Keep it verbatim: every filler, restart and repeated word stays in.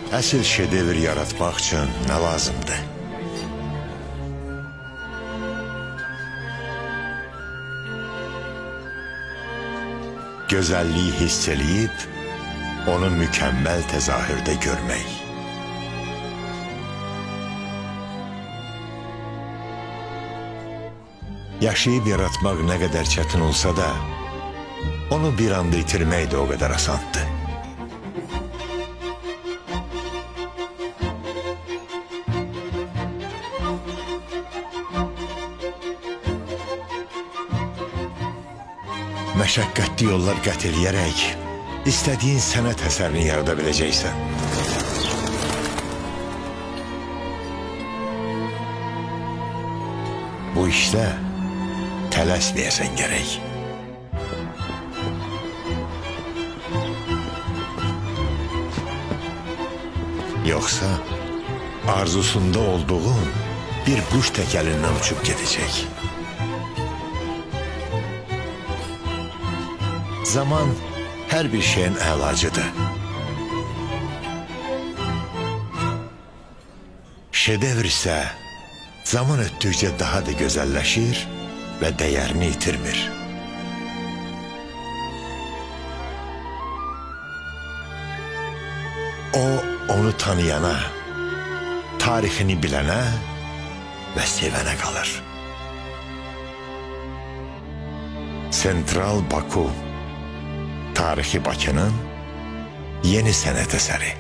Əsl şedevr yaratmaq üçün nə lazımdır? Gözəlliyi hiss eləyib, onu mükəmməl təzahürdə görmək. Yaşayıb yaratmaq nə qədər çətin olsa da, onu bir anda itirmək də o qədər asandır. Məşəqqətli yollar qət eləyərək istədiyin sənət əsərini yarada biləcəksən. Bu işdə tələsməyəsən gərək. Yoxsa arzusunda olduğun bir quş təkəlindən uçub gedəcək. Zaman hər bir şeyin əlacıdır. Şedevr isə zaman ötdükcə daha da gözəlləşir və dəyərini itirmir. O, onu tanıyana, tarixini bilənə və sevənə qalır. Sentral Baku, tarixi Bakının yeni sənət əsəri.